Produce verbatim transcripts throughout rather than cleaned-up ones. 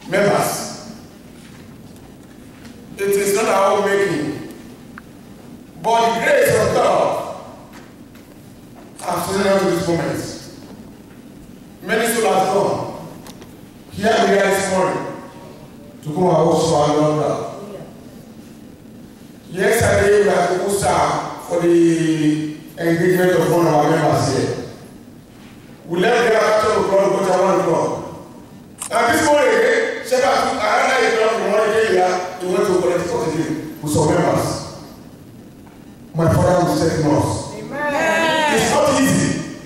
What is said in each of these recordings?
members. It is not our own making, but the grace of God has taken us to this moment. Many souls have gone. Here we are this morning to come and worship our Lord. Yesterday we had to put down for the engagement of one of our members here. We left there after the o'clock, go to one o'clock. And this morning, Shepherd took another eight o'clock from one day here, he went to collect oxygen with some members. My father was taking us. Amen. It's not easy.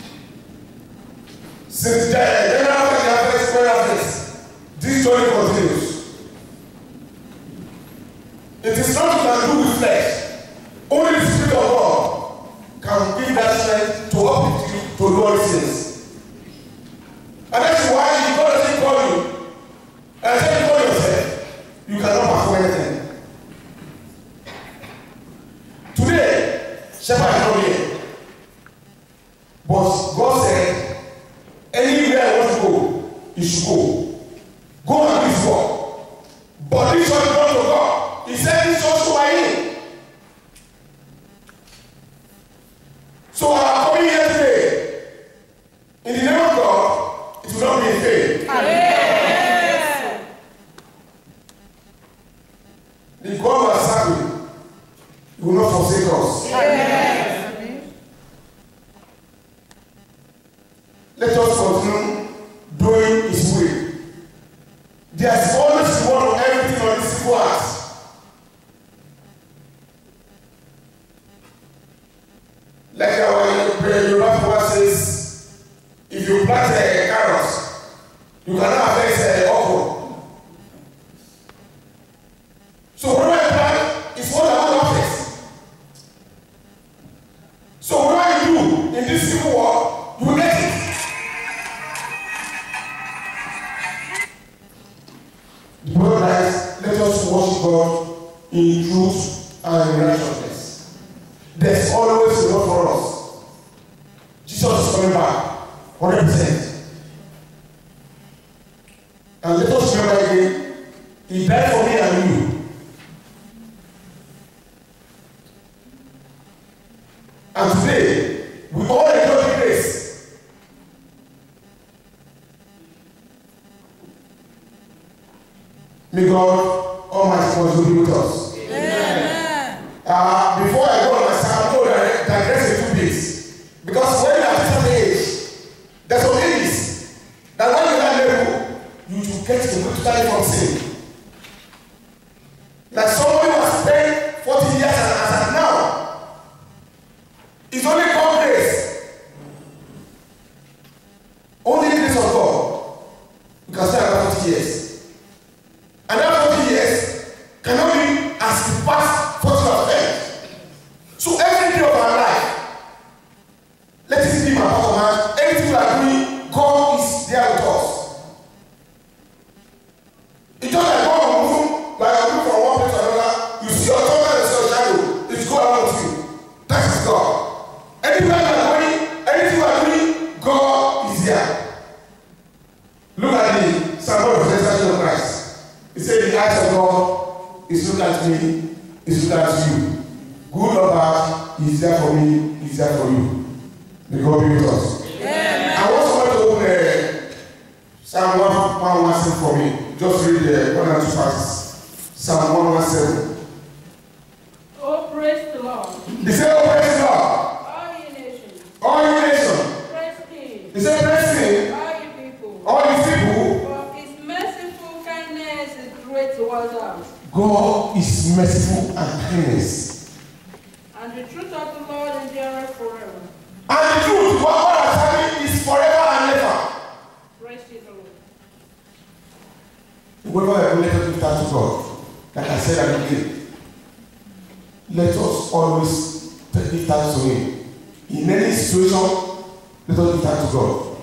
Since the general affairs, prayer affairs, this journey continues. It is not you can do with flesh. Only the Spirit of God can give that strength to uplift you to do all these things. And that's why God doesn't call you. And then you call yourself, you cannot perform anything. Today, Shepherd is not here. But God said, anywhere I want to go, you should go. Go and do his work. But this one belongs to God. He said this also by him. So our coming here today, in the name of God, it will not be in vain. Yes. The God who has served, he will not forsake us. Yes. Let us continue doing his will. There is always reward of everything on this simple act. Like our Yoruba proverb says, if you plant a carrot, you cannot harvest a okra. So whatever you plant is what I want to harvest. So whatever you do in this simple work, you will get it. The Bible writes, let us worship God in truth and in righteousness. There's always a reward for us. Jesus is coming back, one hundred percent. And let us remember again, he died for me and you. And today, we all enjoy the grace. May God Almighty continue to be with us. Amen. Uh, before I go on my side, I'm going to digress in two bits. Because when you are at a certain age, there's some ages that when you are level, you should get to totally from sin. Like somebody who has spent forty years and as at now, it's only God's grace. Only the grace of God. You can stay about forty years. And that forty years cannot be as the past forty of faith. So every day of our life, let it be my performance. Anything we are doing, God is there with us. It's just like God will move, like I move from one place to another. You see your thumb and your shadow, it's going around with you. That is God. Anywhere you are going, anything you are doing, God is there. Look at the symbol of the resurrection of Christ. He said, the eyes of God is looking at me, is looking at you. Good or bad, he is there for me, he is there for you. May God be with us. Amen. I want someone to open uh, Psalm one seventeen for me. Just read the one and two verses. Psalm one seventeen. Oh, praise the Lord. He said, oh, praise the Lord. All ye nations. All ye nations. Praise Him. He said, praise Him. All ye people. All ye people. For His merciful kindness is great towards us. God is merciful and kindness. And the truth of the Lord endureth forever. And the truth, what God has having is forever and ever. Praise ye the Lord. Whoever I let us give thanks to God, like I said at the beginning, let us always give thanks to Him. In any situation, let us give thanks to God.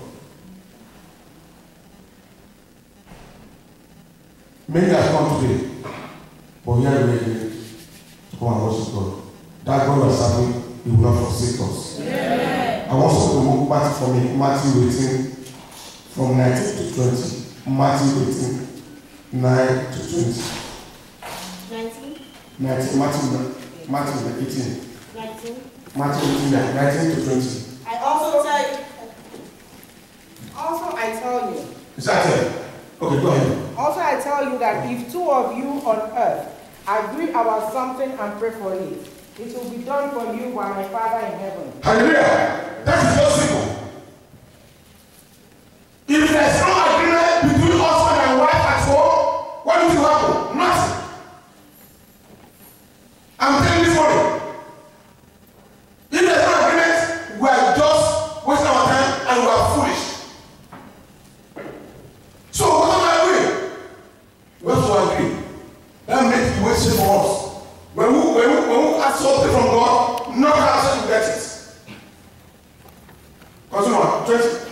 Many have come today, but we are ready to come and worship God. That God has having, He will not forsake us. Yeah. I want us to move back for me, Matthew eighteen, from nineteen to twenty. Matthew eighteen, nine to twenty. nineteen. nineteen. Matthew, Matthew eighteen. nineteen. Matthew eighteen, nineteen to twenty. I also tell you. Also, I tell you. Is that it? Okay, go ahead. Also, I tell you that if two of you on earth agree about something and pray for it, it will be done for you by my Father in heaven. Hallelujah. That is just simple. If there's no agreement between husband and wife at home, what will happen? Nothing. I'm telling you this morning. If there's no agreement, we are just wasting our time and we are foolish. So what am I doing? We have to agree. That makes the way safe for us. When we, when we, when we ask something from God, not answer to get it. Continue on. twenty.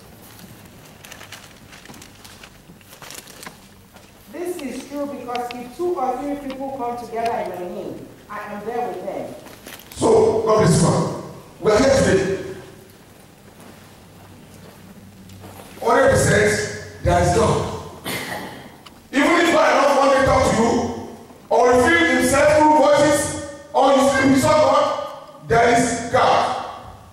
This is true because if two or three people come together in my name, I am there with them. So, God bless you. We are here today. Already says there is God. Even if I don't want to talk to you, or reveal himself through voices, or you speak with someone, there is God.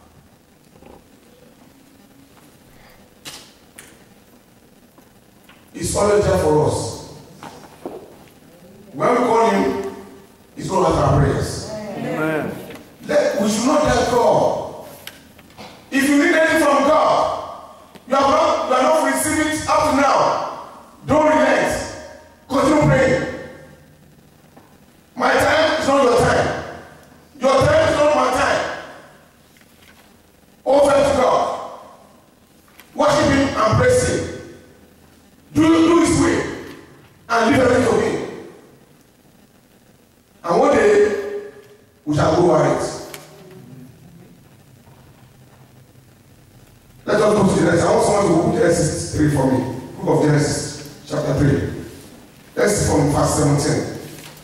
He's always there for us. When we call him, he's going to answer our prayers. Amen. Let, we should not let God. If you need anything from God, you have not, you are not receiving it up to now. Don't relent. Continue praying. My time is not your time. Your time is not my time. Open to God. Worship him and praise him. Do, do his way and leave everything to him. And one day, we shall go over it. Let us go to Genesis. I want someone to open Genesis three for me. Book of Genesis, chapter three. Let's see from verse seventeen.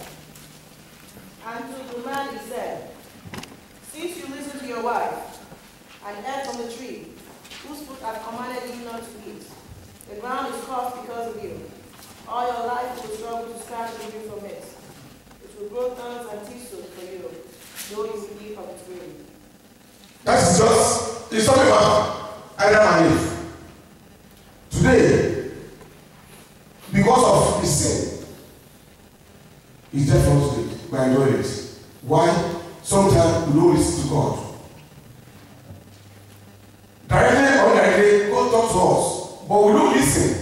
And to the man he said, since you listened to your wife and ate from the tree, whose fruit I commanded you not to eat, the ground is cursed because of you. All your life you will struggle to snatch you from it. It will grow thorns and thistles for you, though you will eat of its tree. That is just, it's talking about Adam and Eve. Today, because of his sin, he's there for us today. We enjoy it. Why? Sometimes we don't listen to God. Directly or indirectly, God talks to us, but we don't listen.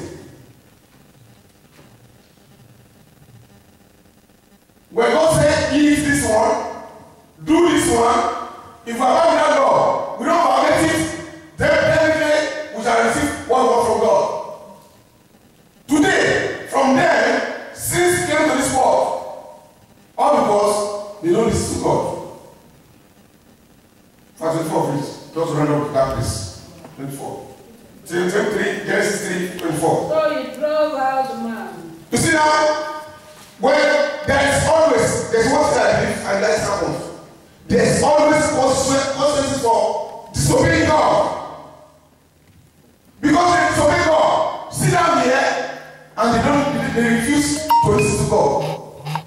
When God said, eat this one, do this one, if we are without God, we don't forget it, then definitely we shall receive one word from God. Today, from them, since came to this world, all because they don't listen to God. Verse twenty-four, please. Just round up that place. twenty-four. twenty-three, Genesis three, twenty-four. So he drove out the man. You see now, when there is always, there's one thing I believe and that happens. There's always consequences for disobeying God. Because they disobey God, sit down here and they don't, they refuse to listen to God.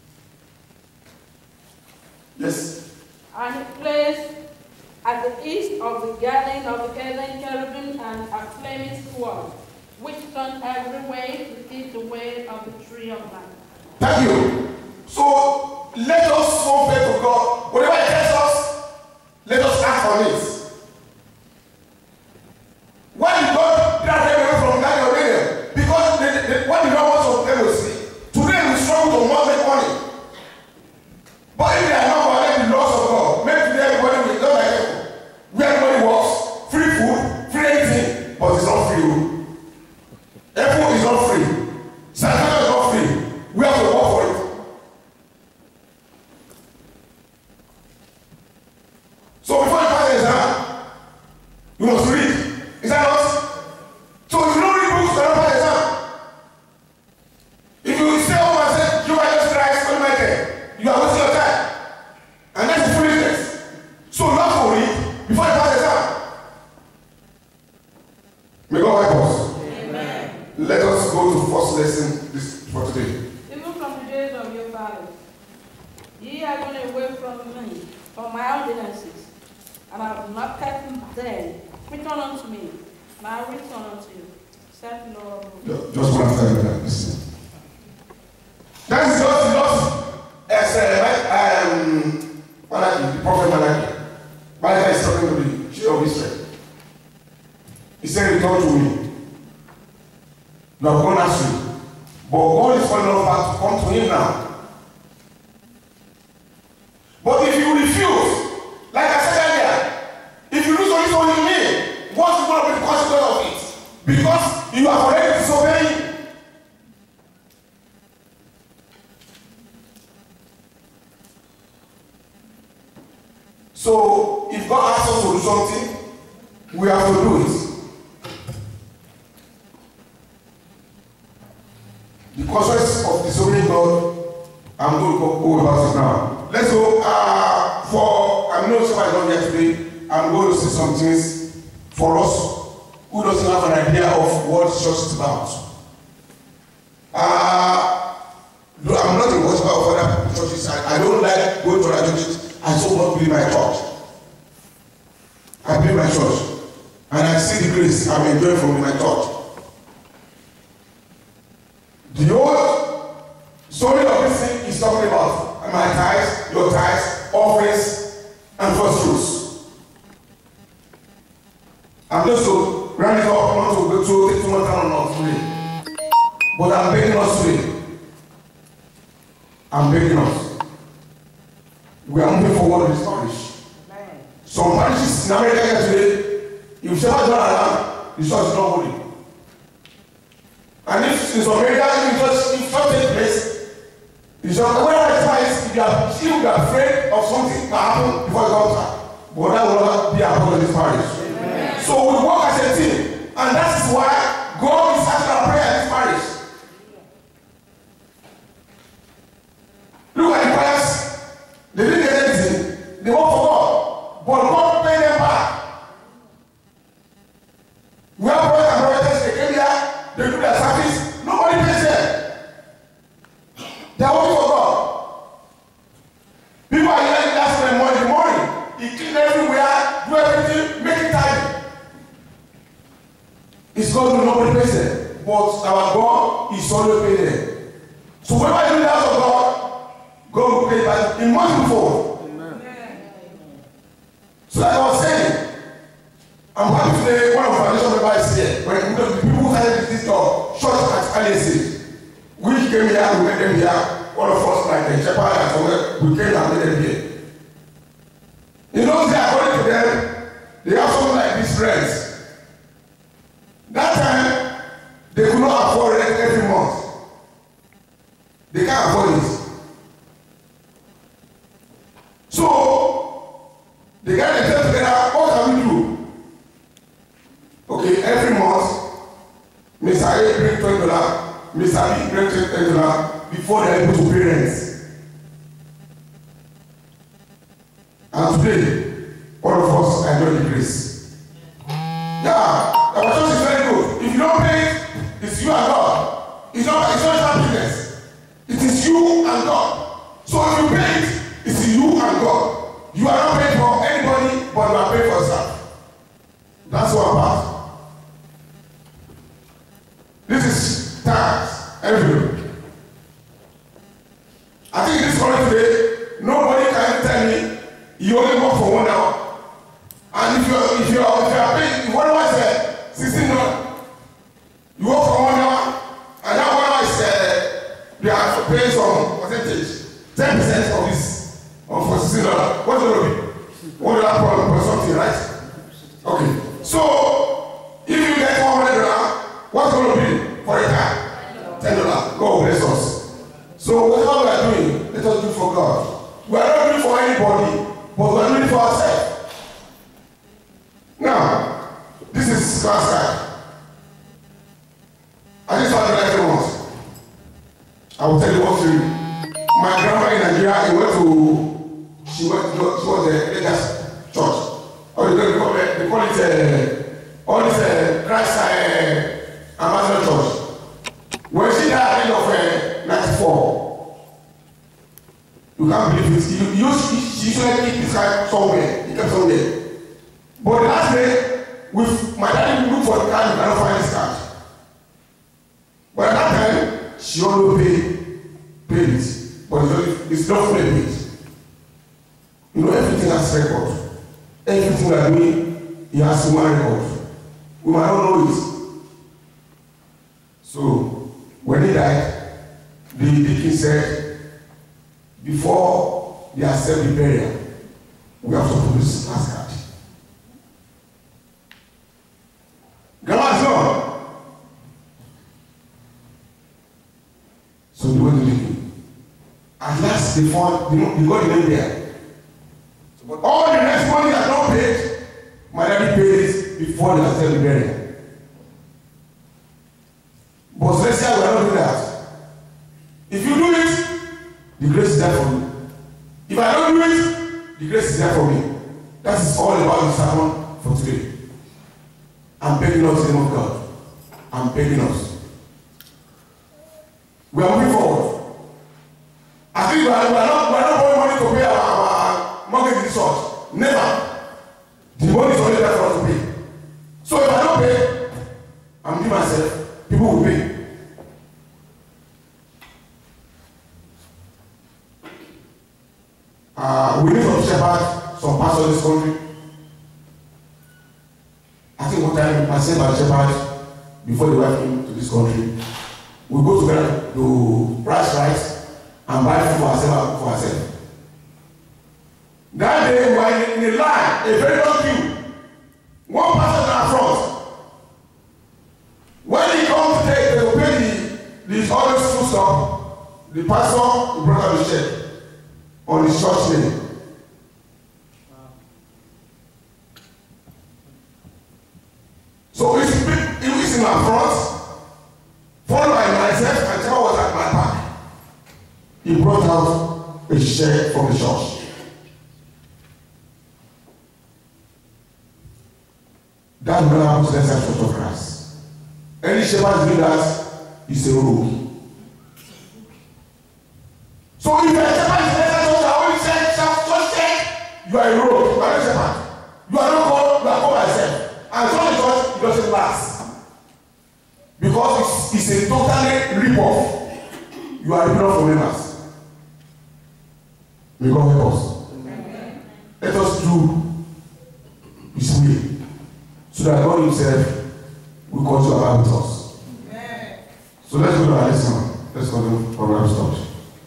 Yes. And he placed at the east of the garden of the garden cherubim and a flaming sword, which turned every way to eat the way of the tree of life. Thank you. So let us show faith to God. Whatever He tells us, let us act on it. Why did God drive them away from that area? Because they, they, what did God want from them to see? Today we struggle to want make money. But if they are not following the laws of God, make today everybody will not like them. Where everybody works, free food, free anything, but it's not free. Everyone is not free. Salvation is not free. We have to work for it. So before you pass the exam, Let us go to first lesson this for today. Even from the days of your fathers, ye are gone away from me, from my ordinances, and I have not kept them. Return unto me, and I will return unto you. Said the Lord. Just one after the other. Listen. That is just not as uh, um, Malachi, the prophet Malachi. Malachi is talking to the children of Israel. He said, return to me. You have gone astray. But God is calling us back to come to him now. But if you refuse, like I said earlier, if you lose only only me, what's going to be the consequence of it? Because you have already disobeyed. So, if God asks us to do something, we have to do it. The consequence of disobeying God, I'm going to go about it now. Let's go. Uh, for I'm not sure I don't here today. I'm going to say some things for us who doesn't have an idea of what church is about. Uh, I'm not a worshiper of other churches. I, I don't like going to other churches. I so much believe my church. I believe my church, and I see the grace I'm enjoying from my church. The old story of this thing is talking about my tithes, your tithes, offerings, and first fruits. I'm just to run it up, I want to go to take too much time on today. But I'm begging us today. I'm begging us. We are moving forward in this parish. Some parishes in America here today, if you never done around, the church is not holy. And if in some area, if just if something takes place, it's just whenever it's nice, if you are if you are afraid of something that happen before it comes out, but that will not be a part of this parish. Amen. So we work as a team, and that is why God is asking our prayer in this parish. Look at the prayers, they didn't get anything, they work for God, but God paid them back. We have brothers and brothers, they came here. They do their service, nobody pays them. They are working for God. People are here in last night morning, morning. He clean everywhere, do everything, make it tidy. It's God who nobody pays them. But our God is always paying them. So whenever you do the house of God, God will pay back in multiple. Amen. So like I was saying, I'm happy today, one of the foundation members is here. When the people who started this job, church at early stage, we came here, we made them here, one of us like a shepherd and somewhere, we came and made them here. In those days, according to them, they have something like this friends. That time, they could not afford rent every month. They can't afford it. So, they got themselves together, what can we do? Okay, every month, Mister A bring twenty dollars, Mister B bring twenty dollars before they are able to pay rent. And today, all of us enjoy the grace. Yeah, our church is very good. If you don't pay it, it's you and God. It's not, it's not your business. It is you and God. So if you pay it, it's you and God. You are not paying for anybody, but you are paying for yourself. That's what part. This is tax everywhere. I think this morning today, nobody can tell me you only work for one hour. And if you are if you are if you are paying, if one hour is uh, sixteen dollars, you work for one hour, and that one hour is uh, they are paying some percentage, ten percent of this of for sixteen dollars. What's going to be? One dollar problem or something, right? Okay. So if you get one hundred dollars, what's going to be for a time? Ten dollars. God bless us. So whatever we are doing, let us do for God. We are not doing for anybody, but we are doing for ourselves. Now, this is class time. I just want to like it once. I will tell you what to do. My grandma in Nigeria, he went to, she went to, she was a religious church. Or they call it, they call it uh, all this uh, Christ uh, ambassador church. You can't believe it. You, you, she usually keep his car somewhere. He kept somewhere. But the last day, with my daddy look for the card, you cannot find his card. But at that time, she only paid, paid it. But it's not fully paid. You know, everything has record. Everything we are doing, he has one record. We might not know it. So, when he died, the deacon said, before they accept the burial, we have to produce last card. Grandma is gone. So they went to the king. At last they found, they got the name there. So, but all the next money that not paid, my daddy paid it before they accept the burial. But let's say we are not doing that. If you do it, the grace is there for me. If I don't do it, the grace is there for me. That is all about the sermon for today. I'm begging us in the name of God. I'm begging us. We are moving forward. I think we are, we are not we are not borrowing money to pay our, our, our mortgage in the church. Never. The money is only there for us to pay. So if I don't pay, I'm doing myself, people will pay. Uh, we need some shepherds, some pastors in this country. I think one time myself and shepherd, before they welcome to this country, we go together to price rice and buy food for ourselves for ourselves. That day we were in a line, a very long queue. One pastor in our front. When he comes to take, they will pay the the other food stop. The pastor, he brought out the check on his church name. So it's, it was in my front, followed by myself, and Chema was at my back. He brought out a check from the church. That will not happen to the church of Christ. Any shepherd doing that is a rogue. So if you are a shepherd in the church, I always say, just check, you are a rogue, you are a shepherd. You are not called, you are called myself. And so the church, it doesn't last. Because it's, it's a totally rip-off. You are ripping off from members. May God help us. Amen. Let us do His will, so that God Himself will continue to abide with us. Amen. So let's go to our lesson. Let's go to Proverbs chapter.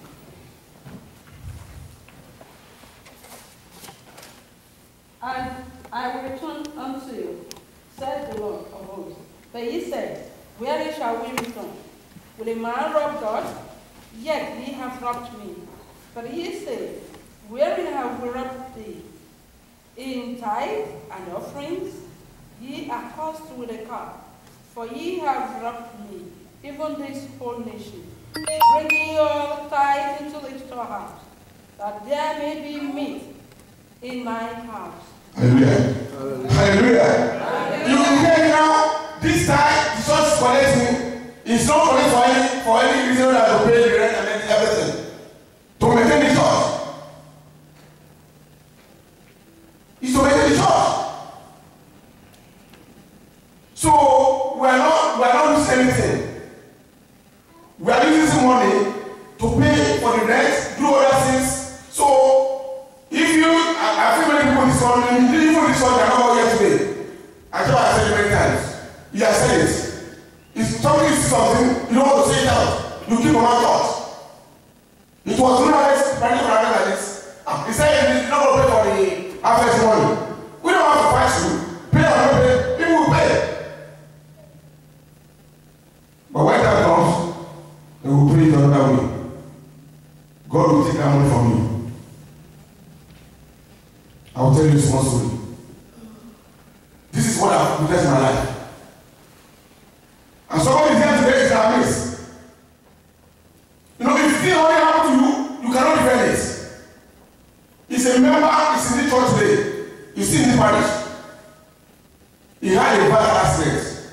And I will return unto you, said the Lord of hosts. But ye said, wherein shall we return? Will a man rob God? Yet ye have robbed me. But ye say, wherein have we robbed thee? In tithe and offerings? Ye are cursed with a curse, for ye have robbed me, even this whole nation. Bring ye all tithe into the storehouse, that there may be meat in my house. Hallelujah. Hallelujah. Hallelujah. You can hear now, this time the church is collecting. It's not collecting for any, for any reason that to pay the rent and everything. To maintain the church. It's to maintain the church. So we are not we are not losing anything. We are using this money to pay for the rent, do other things. So if you, I, I feel many people in this country, even this one, they are not here today. I think I said it many times. You have said it. If somebody sees something, you don't want to say it out. You keep on our thoughts. It was nice, running around like this. He said he's not going to pay for the harvest money. We don't have to fight you. Pay or not pay, people will pay. But when that comes, they will pay it another way. God will take that money from you. I will tell you a small story. This is what I've witnessed in my life. And somebody is here today is our miss. You know, if it only happened to you, you cannot defend it. He's a member, he's in the church today. You see in the parish. He had a bad accident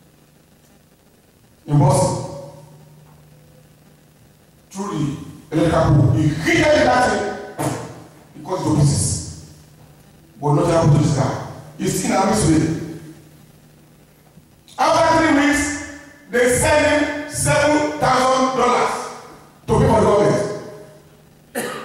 in Boston. Through the electrical catapult. You hit every that thing, it cuts to pieces. But nothing happened to this guy. He's in our midst today. After three weeks, they send him seven thousand dollars to pay for the government.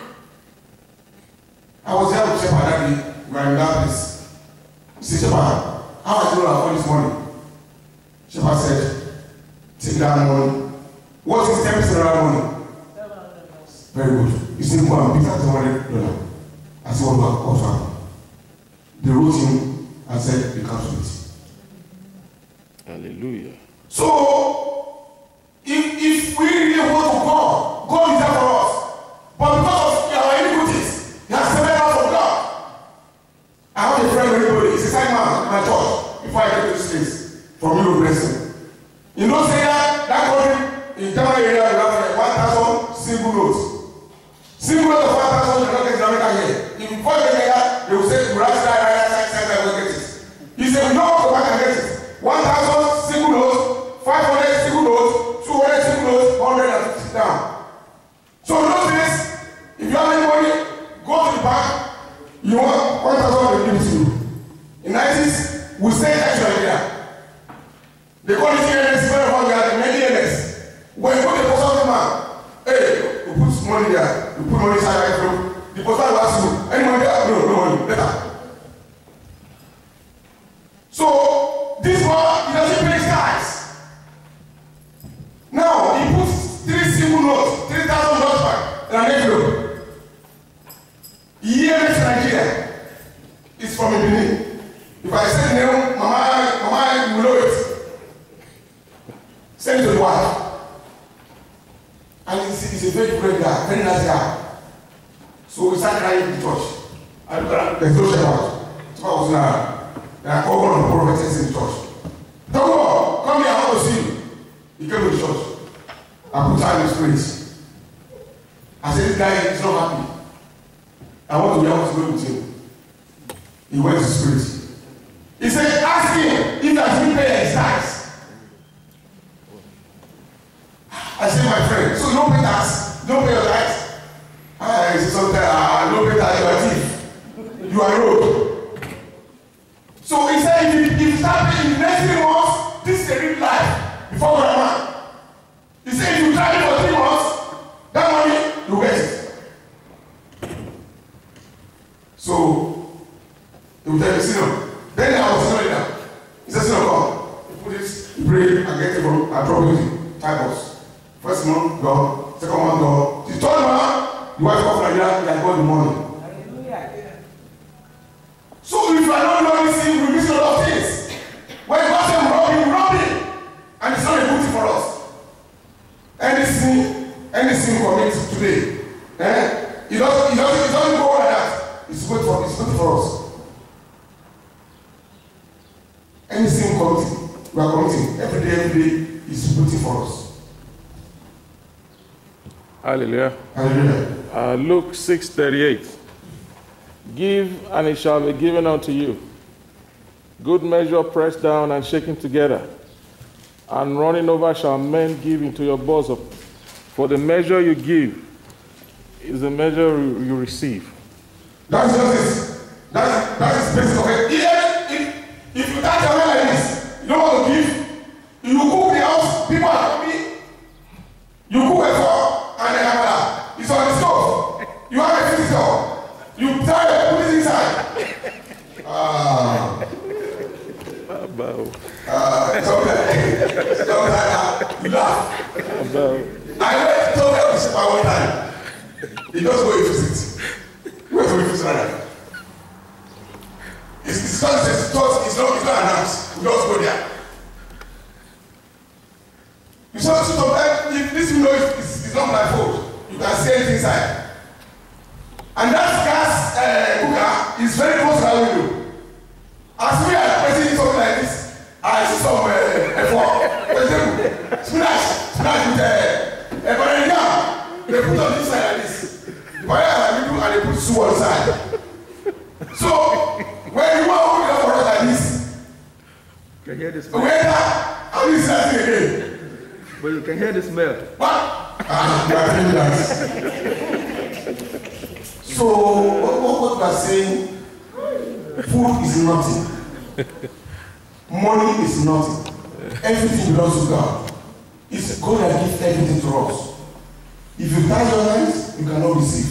I was there with Shepherd that day. We were in that place. He said, Shepherd, how much do you have this money? Shepherd said, take that money. What is ten percent of that money? Very good. He said, go and pick that seven hundred dollars. I said, what about what? They wrote him and said, they cancelled it. Hallelujah. So, if, if we really want to God, God is there for us. But because of our iniquities, He has separated us from God. I have a friend, everybody, he's a side man in my church, before I get to this place, from Europe Blessing. You know, say that, that country, in Tamar area, we have like one thousand single notes. Single notes of one thousand, they don't get America here. If you put it there, they will say, you write that, write that, write that, we'll get it. He said, we don't go back and get it. one thousand single notes, five hundred single notes, two hundred single notes, one hundred fifty down. So in those days, if you have any money, go to the bank, you want one thousand, they give it to you. In the nineties, we say extra here. They call it E N S, very long, many E N S. When you go to the post office man, hey, you put money there, you put money inside the envelope. The post office will ask you, any money there? No, no money, later. So, this one, he doesn't pay his guys. Now, he puts three single notes, three thousand dollars back in an envelope. Here in Nigeria, it's from Benin. If I say the name, Mama, Mama, you know it. Send it to the wife. And he's, he's a very great guy, very nice guy. So we start crying in the church. And there's no shepherd. So I was now. And I called one of the prophets in the church. Don't go, come here, I want to see you. He came to the church. I put her in his place. I said, this guy is not happy. I want to be able to go with him. He went to spirit. He said, ask him if he has been paying his tithes. I said, my friend, so you don't pay tax, you don't pay your tithes. I said, sometimes, ah, you don't pay tax, you are a thief. You are rogue. So he said, if you, if you start paying in the next three months, this is a real life before God man. He said, if you try it for three months, that money, you get it. So, he will tell me, sit down. Then I was sitting down. He said, sit down, come. He put it, he prayed, and get it from, I drop it, five bucks. First month, God. Second month, God. The third month, the wife of Nigeria, he had got the money. So if you are not noticing, we miss a lot of things. When God says rob him, rob him. And it's not a good thing for us. Any sin, any sin committed today, eh? It doesn't, it doesn't, it doesn't go like that. It's good for, it's good for us. Any sin committed, we are committing every day, every day is good thing for us. Hallelujah. Hallelujah. Uh, Luke six thirty-eight. Give, and it shall be given unto you. Good measure pressed down and shaken together, and running over shall men give into your bosom. For the measure you give is the measure you receive. That's just it. That's, that's basic of it. If, if, if you touch a man like this, you don't want to give, you cook the house, people are coming, you cook a fork, and then have it's on the stove. You have a visitor. You tie it, put it inside. Ah. About. Ah, it's okay. It's okay. You laugh. About. I went to tell this by one time. He just go and visit. He went to visit right. It's it's not it's not it's not it's not announced. We just go there. You saw sometimes if this window is is not my fault, you can see anything inside. And that gas uh, cooker is very close to that window. As we are pressing something like this, I see some uh, effort. For example, splash, splash with uh, a banana. They put on this side like this. The banana in the middle and they put two on the side. So, when you want to open it for us like this, you can hear the smell. where that, how do you say that again? But you can hear the smell. What? Ah, you are doing that. So, what, what, what we are saying, food is nothing. Money is nothing. Everything belongs to God. It's God that gives everything to us. If you tie your hands, you cannot receive.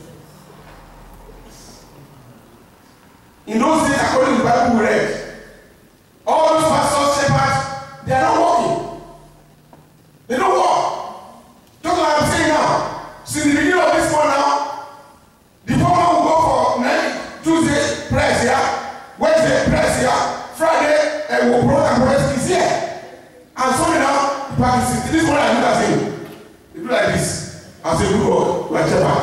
In those days, according to the Bible we read, all those pastors, shepherds, they are not working. They don't work. Just like I'm saying now, since the beginning of this one now, the woman will go for night, Tuesday, prayers here, Wednesday, prayers here, Friday, and we'll bring and prayers is here. And Sunday now, the practice is this one I do that thing. They do like this. I say, good God, like shepherd.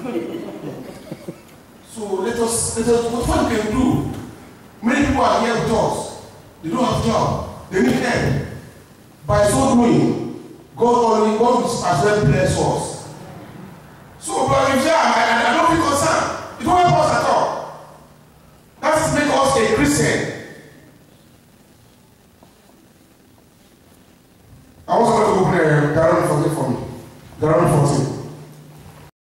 So let us, let us, what we can do? Many people are here with us. They don't have job. They need help. By so doing, God only, God has well blessed us. So, but if you say, I, I, I don't feel concerned, it won't help us at all. That is make us a Christian. I want somebody to open a Deuteronomy fourteen for me. Deuteronomy fourteen.